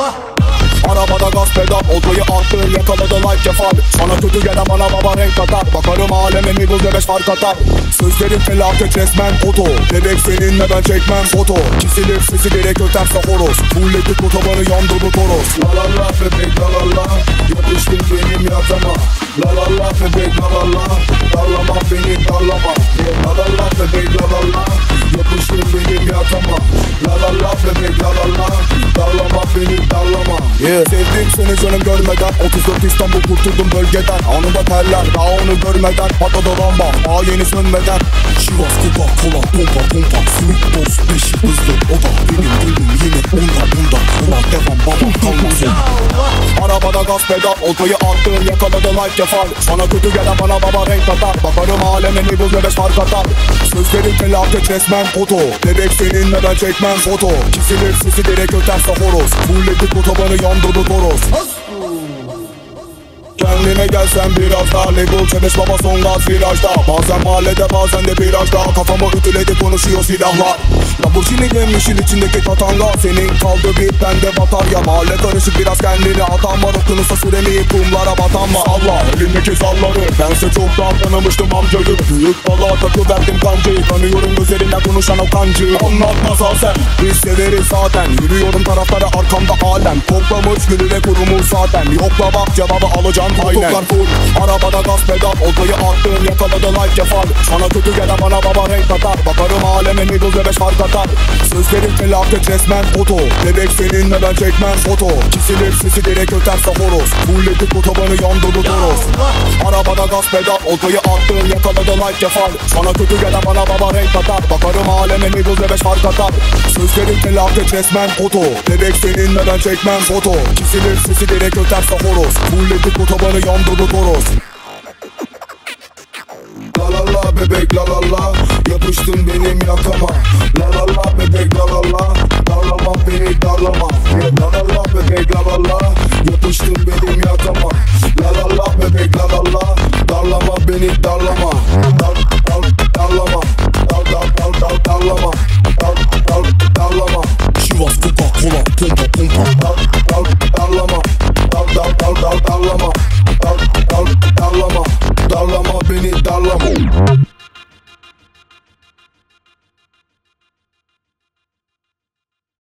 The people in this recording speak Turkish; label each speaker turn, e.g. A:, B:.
A: Arabada gaz pedal, oltayı attın, yakaladı like kefal. Sana kötü gelen bana baba renk katar. Bakarım aleme mi buz ve 5 fark atar. Sözlerim felaket resmen foto. Bebek seninle ben çekmem foto. Kisilir sesi gerek öterse horoz. Fulledik otobanı yandırdı toros. La la la bebek la la la, yapıştın benim yatama. La la la bebek la la la, darlama beni darlama. La la la bebek la la la, yapıştın benim yatama. La la la bebek la la la, darlama beni darlama. Sevdim seni canım görmeden, 34 İstanbul kurtuldum bölgeden. Anında terler daha onu görmeden, patladı lamba daha yeni sönmeden. Şivas kupa kola pompa pompa, sweet dose 5 hızlı. O da benim gönlüm yine bunda. Ulan devam baba kalmasın. Arabada gaz pedal, oltayı attın, yakaladı like kefal. Sana kötü gelen bana baba renk katar. Bakarım aleme mi buz ve 5 fark atar. Sözlerim felaket resmen foto. Bebek seninle ben çekmem foto. Kisilir sesi gerek öterse horoz. Fulledik otobanı yandırdı toros. Kendine gelsen biraz daha, label çebeş baba son gaz virajda. Bazen mahallede bazen de virajda, kafama ütüledi konuşuyor silahlar. Lamborghini'nin yeşil içindeki tatanga, senin kaldı bir bende batarya. Mahalle karışık biraz kendini atan var, okyanusa süremeyip kumlara batan var. Allah elindeki salları, bense çoktan tanımıştım amcayı. Büyük balığa takıverdim kancayı, tanıyorum gözlerinden konuşan o kancıyı. Anlatmaz sen, biz severiz zaten. Yürüyorum taraflara arkamda alem, toplamış gülü ve kurumuş zaten. Yokla bak cevabı alacağım. Koltuklar full, arabada gaz pedal, oltayı attın, yakaladı like kefal. Sana kötü gelen bana baba renk katar. Bakarım aleme mi buz ve 5 fark atar. Sözlerim felaket resmen foto. Bebek seninle ben çekmem foto. Kisilir sesi gerek öterse horoz. Fulledik otobanı yandırdı toros. Arabada gaz pedal, oltayı attın, yakaladı like kefal. Sana kötü gelen bana baba renk katar. Bakarım aleme mi buz ve 5 fark atar. Sözlerim felaket resmen foto. Bebek seninle ben çekmem foto. Kisilir sesi gerek öterse horoz. Fulledik otobanı yandırdı toros. La la la bebek la la la, yapıştın benim yakama. La la la bebek la la la, darlama beni darlama.